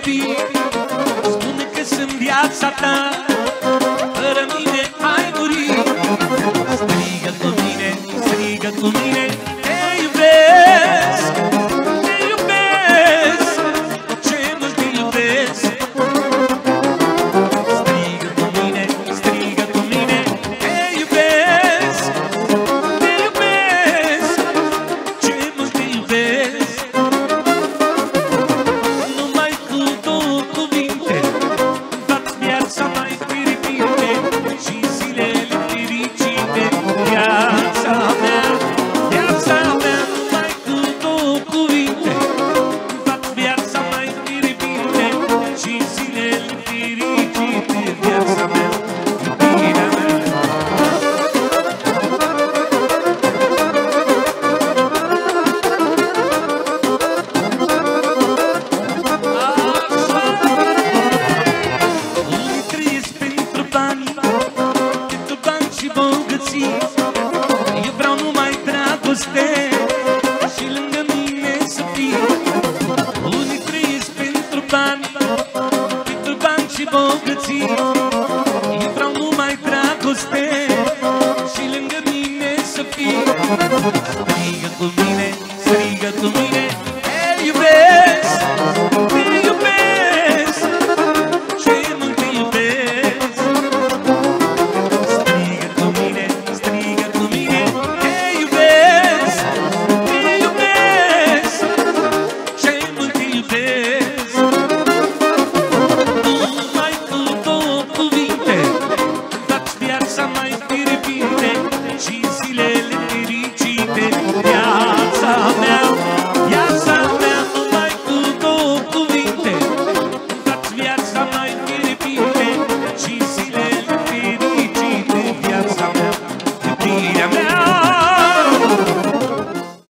copii. Spune că sunt viața ta, fără mine ai murit. Strigă cu mine, strigă cu mine, te iubesc, te iubesc, ce mult te iubesc. Strigă cu mine, strigă cu mine, te iubesc, te iubesc, ce mult te iubesc. Numai cu două cuvinte fac viața mai fericite și zilele fericite. Viața mea, viața mea, numai cu două cuvinte fac viața mai fericite și zilele fericite. Viața mea, iubirea mea. Unii trăiesc pentru bani și bogății. Eu vreau numai dragoste și lângă mine să fii. Unii trăiesc pentru bani și bogății.